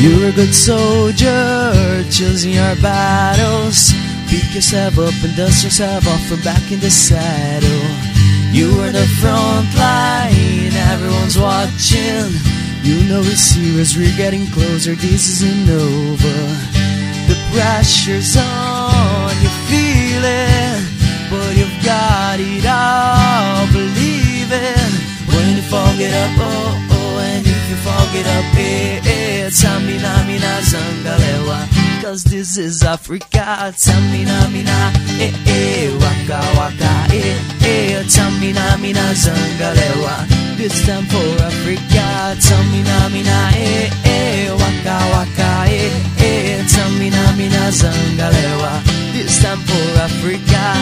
You're a good soldier, choosing your battles. Pick yourself up and dust yourself off from back in the saddle. You are the front line, everyone's watching. You know it's serious, we're getting closer, this isn't over. The pressure's on, you feel it, but you've got it all, believe it. When you fall, get up, oh, oh, and if you fall, get up, Tamina, mina, zangalewa. Cause this is Africa, Tamina, mina, waka, waka, Tamina, mina, zangalewa. This time for Africa, Tamina, mina, waka, waka, Tamina, mina, zangalewa. This time for Africa.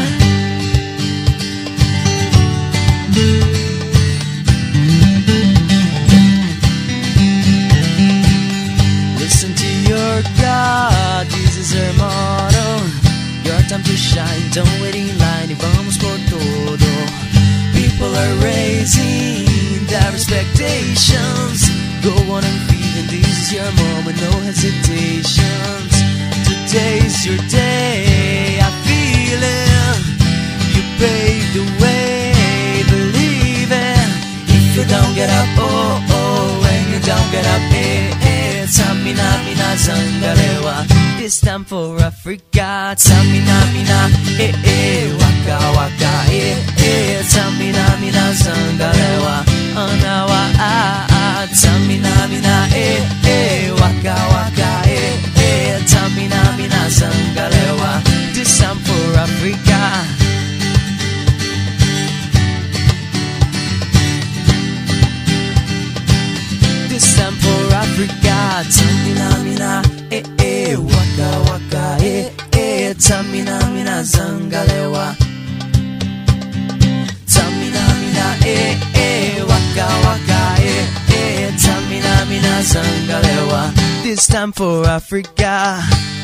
Listen to your God, this is her motto. Your time to shine, don't wait in line, y vamos por todo. People are raising their expectations. Go on and feed, and this is your moment, no hesitations. Today's your day, I feel it. You paved the way, believe it. If you don't get up, oh, oh, when you don't get up, Tamina, mina, zangalewa. This time for Africa, Tamina, mina, waka, waka, Tamina, mina, zangalewa. Anawa, Tamina, mina, waka, waka, Tamina, mina, zangalewa. This time for Africa. This time for Africa, Tamina, mina, waka, waka, Tamina, mina, zangalewa. Tamina, mina, waka, waka, Tamina, mina, zangalewa. This time for Africa.